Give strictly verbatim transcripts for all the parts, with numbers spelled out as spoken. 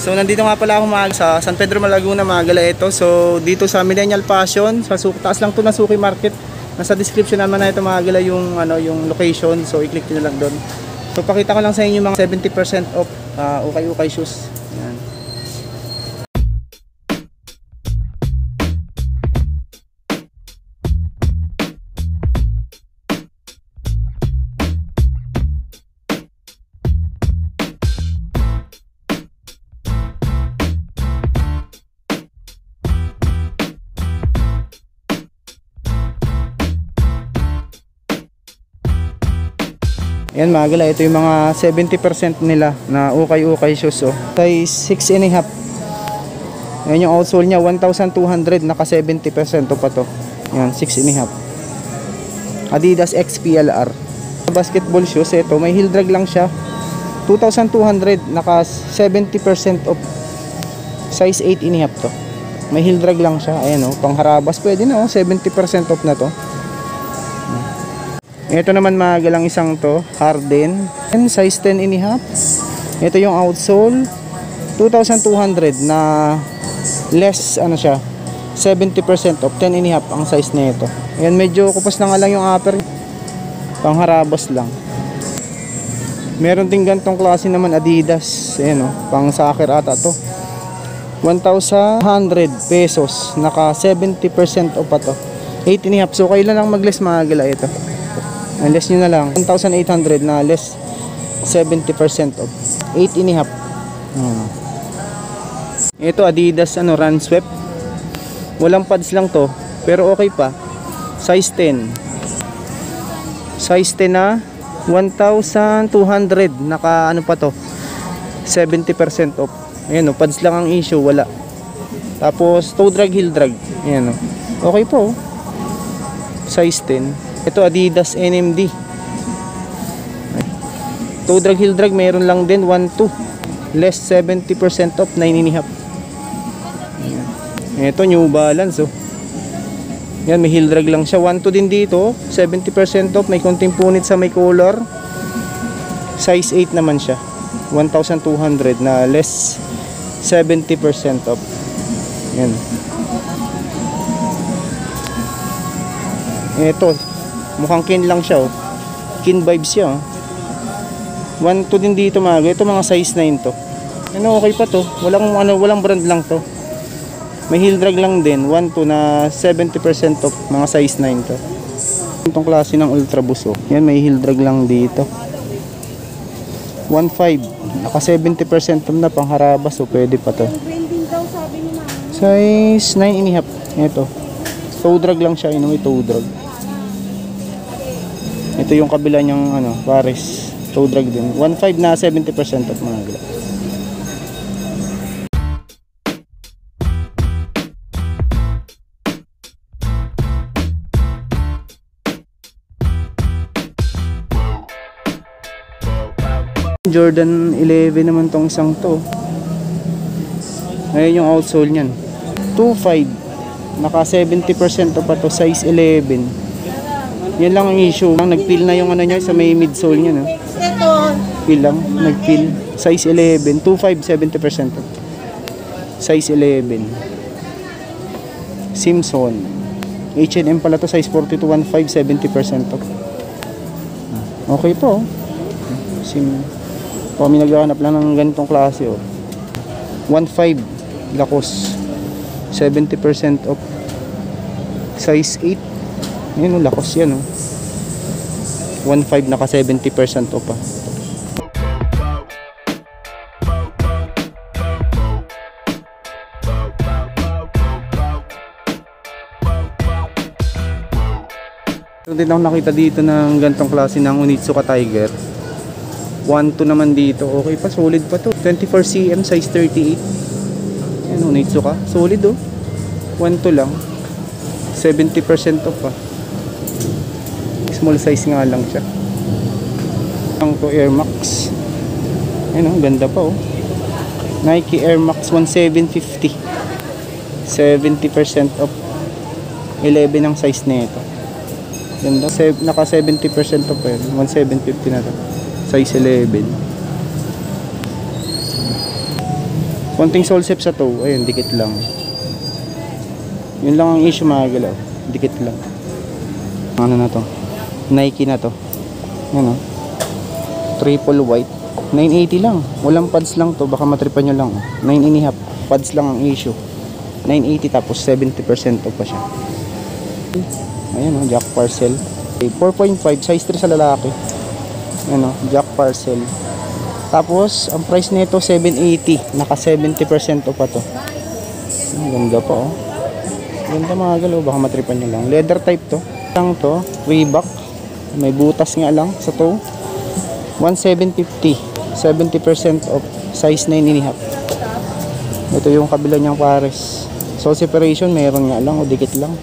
So nandito nga pala ako mga sa San Pedro Malaguna, Magala ito. So dito sa Millennial Fashion, sa taas lang to na Suki Market. Nasa description naman na ito Magala yung ano yung location. So i-click niyo na lang doon. So pakita ko lang sa inyo mga seventy percent off uh, ukay-ukay shoes. Yan. Yan Magala, ito yung mga seventy percent nila na ukay-ukay shoes oh. Size six and a half. Yan yung outsole nya one thousand two hundred, naka seventy percent pa to. Yan, six and a half. Adidas X P L R. Basketball shoes, ito may heel drag lang siya. two thousand two hundred, naka seventy percent off. Size eight and a half to. May heel drag lang siya. Ayan oh, pangharabas pwede na oh, seventy percent off na to. Ito naman Magalang isang to, Harden, size ten and a half. Ito yung outsole, two thousand two hundred na less ano siya, seventy percent off, ten and a half ang size na ito. Ayan, medyo kupas na nga lang yung upper, pangharabas lang. Meron din gantong klase naman Adidas, ayan o, pang soccer ata to. one thousand one hundred pesos, naka seventy percent off pa to, eight and a half. So kailan lang mag-less Magala ito. Less nyo na lang one thousand eight hundred na less seventy percent off, eight and a half. hmm. Ito Adidas ano, Run Swept, walang pads lang to pero okay pa. Size ten, size ten na one thousand two hundred, naka ano pa to, seventy percent off. Ayan o, pads lang ang issue, wala. Tapos toe drag, heel drag. Ayan o, okay po oh. Size ten. Ito Adidas N M D, toe drag, heel drag meron lang din, one two, less seventy percent off, nine and a half. Ito New Balance oh. Yan, may heel drag lang siya, one two din dito, seventy percent off, may konting punit sa may color. Size eight naman siya, one thousand two hundred na less seventy percent off. Yan. Ito mukhang kin lang siya oh. Kin vibes siya oh. one two din dito mga. Ito mga size nine to. Ano, okay pa to. Walang ano, walang brand lang to. May heel drag lang din, one two na seventy percent off, mga size nine to. Itong klase ng Ultra Boost oh. Yan, may heel drag lang dito. one five, naka seventy percent off na, pangharabas oh, pwede pa to. Size nine and a half. Ito. Toe drag lang siya, may toe drag. Ito yung kabila niyang ano, Paris, toe drag din. one five na seventy percent off mga gila. Jordan eleven naman tong isang to. Ngayon yung outsole niyan. two five, naka seventy percent off pa to, size eleven. Yan lang ang issue. Nag-peel na yung ano niya sa may midsole niya, no? Peel lang, nag-peel. Size eleven, two five, seventy percent off. Size eleven. Simpson. H and M pala to, size forty-two, one five, seventy percent off. Okay po. Sim. Kung may naghahanap lang ng ganitong klase, oh. one five, Lacoste. seventy percent off. Size eight. Ayan o, Lacoste yan o. one five, naka seventy percent off pa. Ito din ako nakita dito ng gantong klase ng Onitsuka Tiger. one two naman dito. Okay pa, solid pa to. twenty-four centimeters, size thirty-eight. Ayan, Onitsuka. Solid oh. one two lang. seventy percent off pa. Small size nga lang siya. Ang to Air Max. Ayan oh, ganda pa oh. Nike Air Max one seven fifty. seventy percent off. eleven ang size nito. Ganda. Naka seventy percent off eh. one seven fifty na to. Size eleven. Konting sole sip sa toe. Ayun, dikit lang. Yun lang ang issue mga galaw. Dikit lang. Ano na to? Nike na to. Yan o. Triple white. nine eighty lang. Walang pads lang to. Baka matripan nyo lang. nine and a half. Pads lang ang issue. nine eighty tapos seventy percent off pa siya. Ayan o. Jack Parcel. four point five. Size three sa lalaki. Ayan o. Jack Parcel. Tapos, ang price nito seven eighty. Naka seventy percent off pa to. Ang ganda pa oh. Ganda mga galaw. Baka matripan nyo lang. Leather type to. Lang to. Reebok. May butas nga lang sa toe. one seven fifty. seventy percent off. Size nine and a half. Ito yung kabila niyang pares. So, separation meron nga lang o dikit lang.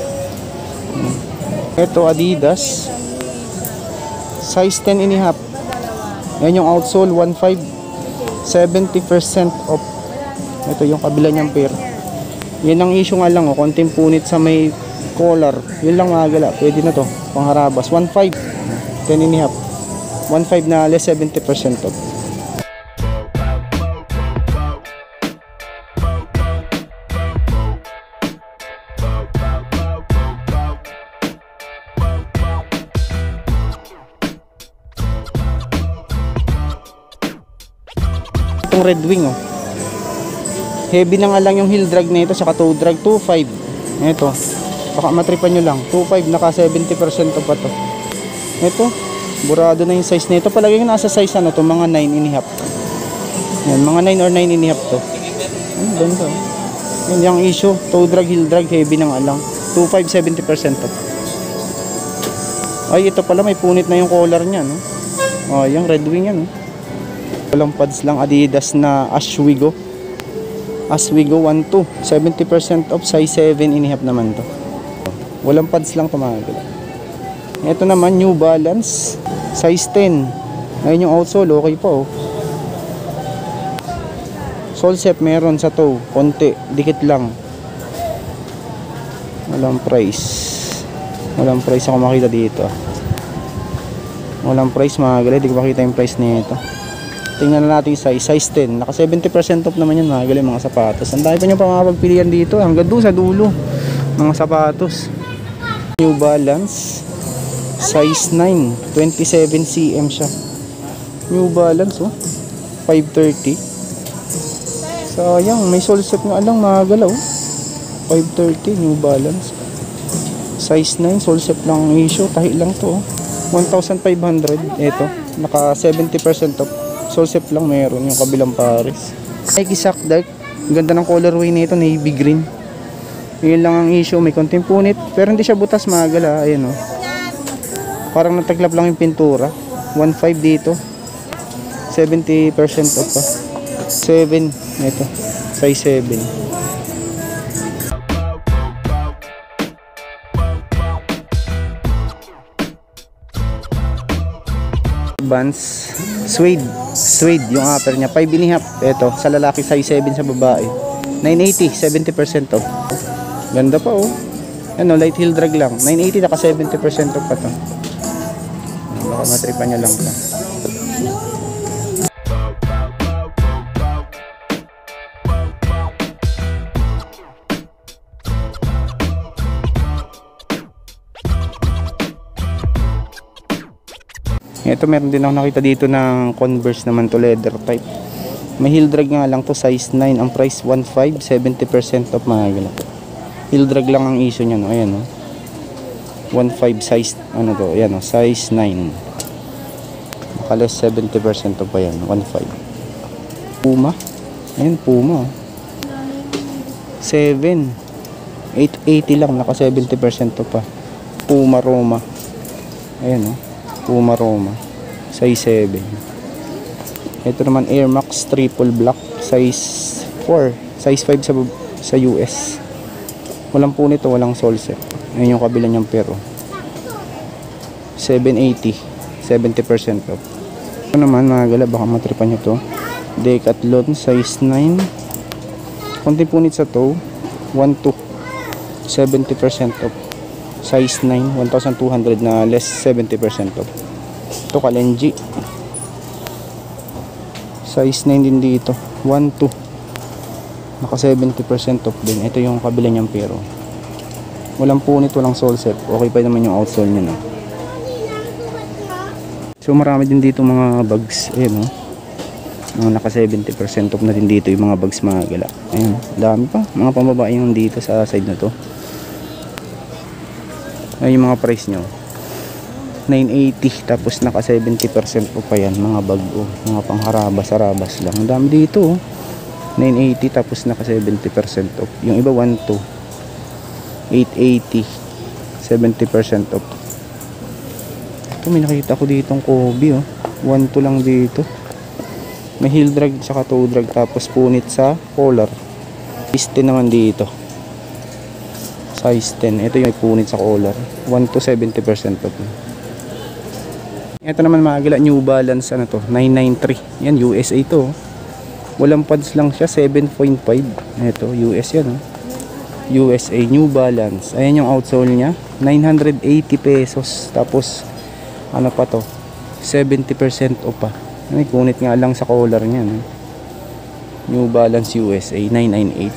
Ito Adidas. Size ten and a half. Yan yung outsole one five. seventy percent off. Ito yung kabila niyang pair. Yan ang issue nga lang o. Konting punit sa may collar. Yun lang mga gala. Pwede na to. Pangharabas. one five. ten and a half. one five na less seventy percent off. Itong Red Wing oh. Heavy na nga lang yung heel drag nito saka toe drag two five. Ito. Baka matripan nyo lang. two five naka seventy percent off pa to. Ito. Burado na yung size nito. Palagi yung nasa size ano to, mga nine and a half. Yan, mga nine or nine and a half to. Ano, ganda. Yan yung issue. Toe drag, heel drag, heavy na nga lang. two five, seventy percent off. Ay, ito pala may punit na yung collar niya, no? Oh, yung Red Wing yan, no? Walang pads lang. Adidas na Ashwigo. Ashwigo one two. seventy percent off, size seven and a half naman to. Walang pads lang tumagil. Ito naman New Balance size ten. Ayun yung outsole, okay pa oh. Sole set meron sa toe, konti, dikit lang. Walang price. Walang price ako makita dito. Walang price mga gali, di ko makita yung price nito. Tingnan na natin yung size, size ten. Naka seventy percent off naman yan mga gali, mga sapatos. Ang dami pa nyo pa mga pagpilian dito, hanggang doon sa dulo. Mga sapatos. New Balance size nine, twenty-seven centimeters siya. New Balance oh, five thirty. Sayang, may sole set nga lang mga galaw. five thirty New Balance. Size nine, sole set lang ang issue, tahi lang to oh. one thousand five hundred. Ito, naka seventy percent off. Sole set lang meron yung kabilang pares. Nike Sack Dark. Ganda ng colorway nito, navy green. Yun lang ang issue, may konting punit pero hindi siya butas mga gala. Ayan oh. Parang nataglap lang yung pintura. one five dito. seventy percent off pa. seven. Ito. Size seven. Vans. Suede. Suede. Yung upper niya. five and a half. Ito. Sa lalaki size seven, sa babae. nine eighty. seventy percent off. Ganda pa oh. Ano, light heel drag lang. nine eighty naka seventy percent off pa to. Baka matripan nyo lang pa. Ito meron din ako nakita dito ng Converse naman to, leather type. May heel drag nga lang to, size nine. Ang price one five, seventy percent off mga gala. Heel drag lang ang issue niya no. Ayan oh. one five size ano to, ayan oh, size nine. Nakalas seventy percent off pa yan, one five. Puma. Ayan, Puma. seven. eight eighty lang, naka seventy percent off pa. Puma Roma. Ayan oh. Puma Roma. Size seven. Ito naman Air Max triple black, size four. Size five sa sa U S. Walang punit o walang sole set. Ayan yung kabila niyang pero. seven eighty. seventy percent off. Ito naman mga gala, baka matripan nyo to. Decathlon size nine. Konti punit sa toe. one two. seventy percent off. Size nine. one thousand two hundred na less seventy percent off. Ito Kalenji. Size nine din dito. one two. Naka seventy percent off din. Ito yung kabila niyang pero. Walang punit, walang sole set. Okay pa naman yung outsole niya, no? So marami din dito mga bags. Ayan, no? Mga naka seventy percent off na din dito yung mga bags mga gala. Ayan, dami pa. Mga pambabae yung dito sa side na to. Ayan yung mga price nyo. nine eighty. Tapos naka seventy percent off pa yan. Mga bag, oh. Mga pangharabas-harabas lang. Ang dami dito, oh. nine eighty tapos naka seventy percent off. Yung iba one two. eight eighty. seventy percent off. Ito may nakita ko ditong Kobe, oh. one two lang dito. May heel drag tsaka toe drag tapos punit sa collar. Size ten naman dito. Size ten. Ito yung may punit sa collar. one to seventy percent off. Ito naman mga gala, New Balance ano to, nine ninety-three. Yan U S A to. Walang pads lang siya, seven point five. Ito, U S yan, oh. U S A New Balance. Ayan yung outsole niya, nine eighty pesos. Tapos ano pa to, seventy percent off pa. May kunit nga lang sa collar niya, no? New Balance U S A nine ninety-eight.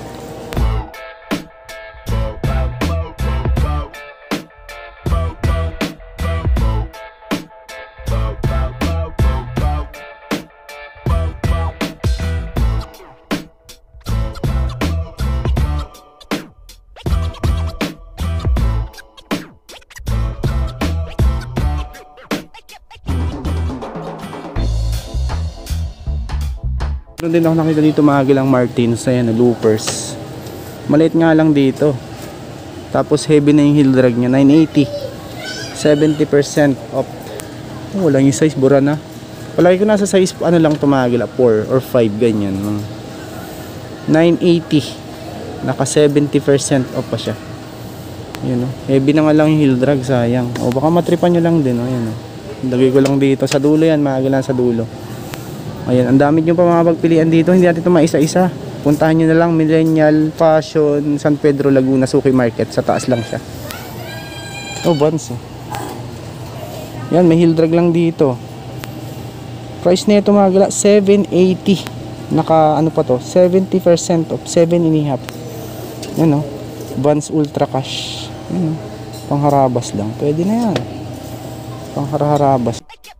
Meron din ako nakita dito mga gilang Martins, ayan, loopers. Maliit nga lang dito. Tapos heavy na yung heel drag nya, nine eighty. seventy percent off. Oh, wala yung size, bura na. Palagi ko nasa size, ano lang ito mga gila, four or five, ganyan. nine eighty. Naka seventy percent off pa siya. Yun, oh. Heavy na nga lang yung heel drag, sayang. O baka matripan nyo lang din, oh. Ayan, oh. Lagay ko lang dito. Sa dulo yan, mga gila, sa dulo. Ayan, ang dami nyo pa mga pagpilian dito. Hindi natin ito maisa-isa. Puntahan nyo na lang Millennial, Fashion, San Pedro, Laguna, Suki Market. Sa taas lang siya. Oh, Vans, oh. Yan, may heel drag lang dito. Price nito mga gala, seven eighty. Naka ano pa to, seventy percent off, seven and a half. Yan, oh. Vans Ultra Cash. Yan, oh. Pangharabas lang. Pwede na yan. Pangharabas.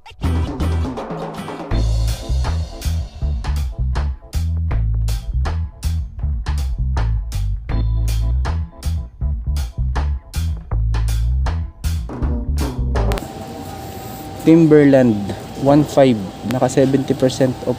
Timberland one five, naka seventy percent off.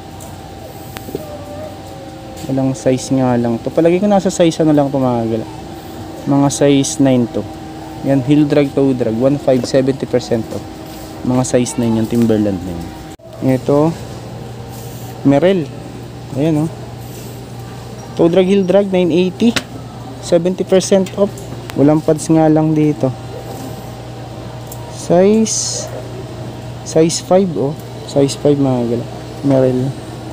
Walang size nga lang to. Palagi ko nasa size ano lang to mga gala. Mga size nine to. Yan, heel drag, toe drag, one five, seventy percent off. Mga size nine yan, Timberland na yan. Ito Merrell. Ayan, oh. Toe drag, heel drag, nine eighty. seventy percent off. Walang pads nga lang dito. Size Size five, oh. Size five mga gala. Merrell.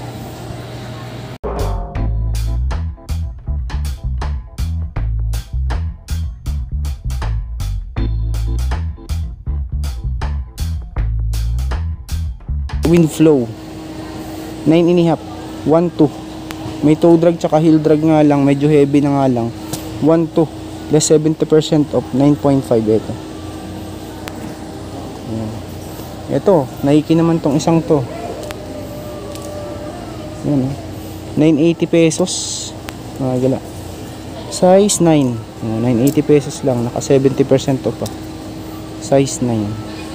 Windflow. nine and a half. one two. May toe drag tsaka heel drag nga lang. Medyo heavy na nga lang. one two. Less seventy percent off. nine point five ito. Ayan. Ito, Nike naman tong isang to. Yan, nine eighty pesos. Mga gala. Size nine. nine eighty pesos lang. Naka seventy percent off pa. Size nine.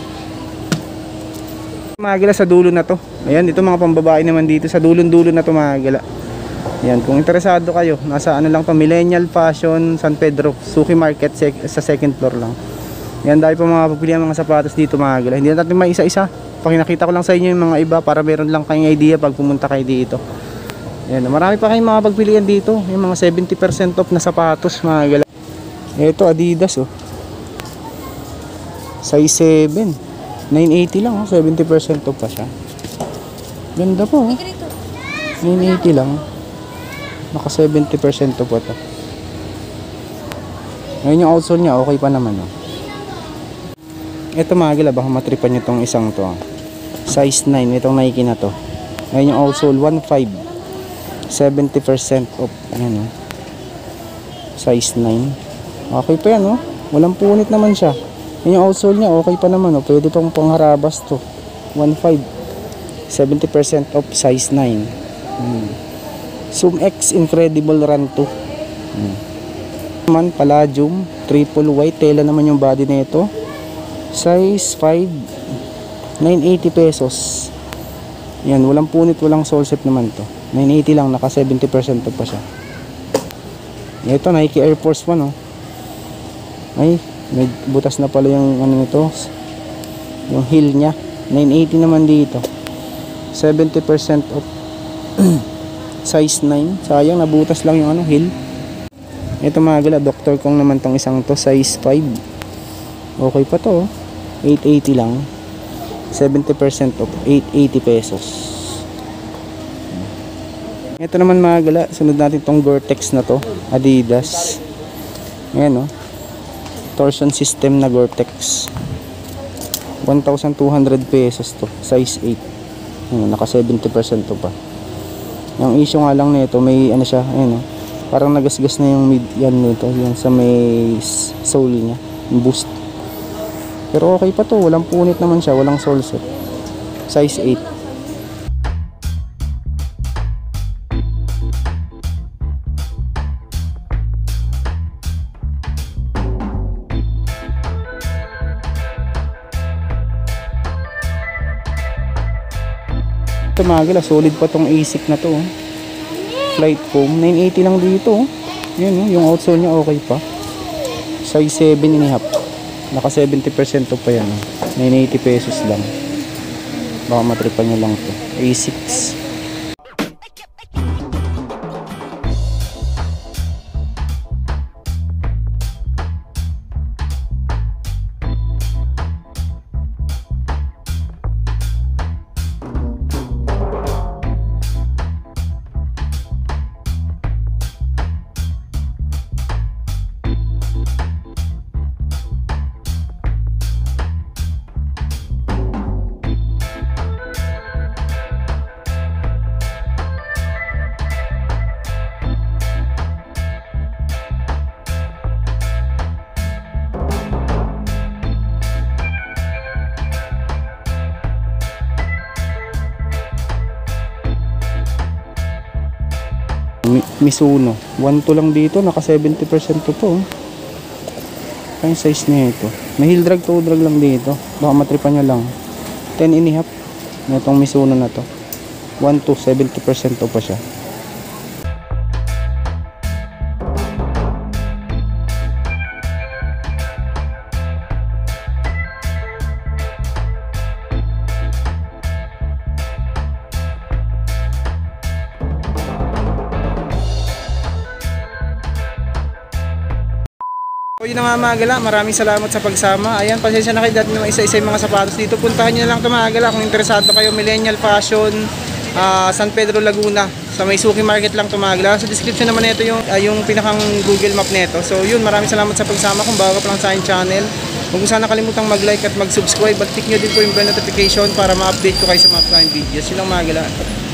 Mga gala sa dulo na to. Ayan, ito mga pambabae naman dito. Sa dulon-dulo na to mga gala. Ayan, kung interesado kayo, nasa ano lang to, Millennial, Fashion, San Pedro, Suki Market, sec sa second floor lang. Yan, dahil pa mga pagpilihan mga sapatos dito mga gala. Hindi natin may isa-isa. Pakinakita ko lang sa inyo yung mga iba para meron lang kayong idea pag pumunta kayo dito. Yan, marami pa kayong mga pagpilihan dito. Yung mga seventy percent off na sapatos mga gala. Ito Adidas, oh. Size seven. nine eighty lang, oh. seventy percent off pa siya. Ganda po, oh. nine eighty lang. Naka seventy percent off pa to. Ngayon yung outsole niya, okay pa naman, oh. Ito mga gila, baka matripan nyo itong isang to. Size nine, itong Nike na to. Ngayon yung outsole, one five. seventy percent off. Ayan, oh. Size nine. Okay pa yan, oh. Walang punit naman siya. Yan yung outsole niya, okay pa naman, oh. Pwede pang pangharabas to. one five. seventy percent off, size nine. Hmm. Zoom X Incredible Run two. Hmm. Naman, Palladium, triple white. Tela naman yung body na ito. Size five. nine eighty pesos. Yan, walang punit, walang sole set naman to. nine eighty lang, naka seventy percent off pa siya. Ito, Nike Air Force One, oh. Ay, may butas na pala yung ano nito, yung heel nya. Nine eighty naman dito, seventy percent off. Size nine. Sayang, nabutas lang yung ano, heel. Ito mga gala, Doctor Kong naman tong isang to, size five. Okay pa to, oh. eight eighty lang, seventy percent off, eight eighty pesos. Ito naman mga gala, sunod natin tong Gore-Tex na to, Adidas. Ayan, oh. Torsion system na Gore-Tex. one thousand two hundred pesos to, size eight. Ayan, naka seventy percent to pa. Yung issue nga lang nito, may ano siya, ayan, oh. Parang nagasgas na yung mid yan nito, yan sa may sole niya, yung boost. Pero okay pa to, walang punit naman siya, walang sole set. Size eight. Ito mga gala, solid pa tong Asics na to, oh. Flight foam, nine eighty lang dito, oh. Yan, oh, yung outsole nya okay pa. Size seven and a half. Naka seventy percent off pa yan, oh. nine eighty pesos lang. Baka matripan nyo lang to. Asics. Mizuno, one two lang dito, naka seventy percent to po. Kaya size niya ito. May heel drag, toe drag lang dito. Baka matripan nyo lang. ten and a half. Itong Mizuno na to. one two, seventy percent to pa siya. So yun na nga mga gala, maraming salamat sa pagsama. Ayan, pasensya na kayo dati na isa-isa yung mga sapatos dito. Puntahan nyo na lang ito mga gala kung interesado kayo. Millennial Fashion, uh, San Pedro Laguna. Sa may Suki Market lang ito mga gala. Sa description naman ito yung, uh, yung pinakang Google Map nito. So yun, maraming salamat sa pagsama. Kung bago pa lang sa aking channel, huwag mo sana kalimutang mag-like at mag-subscribe. At click nyo din po yung bell notification para ma-update ko kayo sa mga upcoming videos. Yun lang mga gala.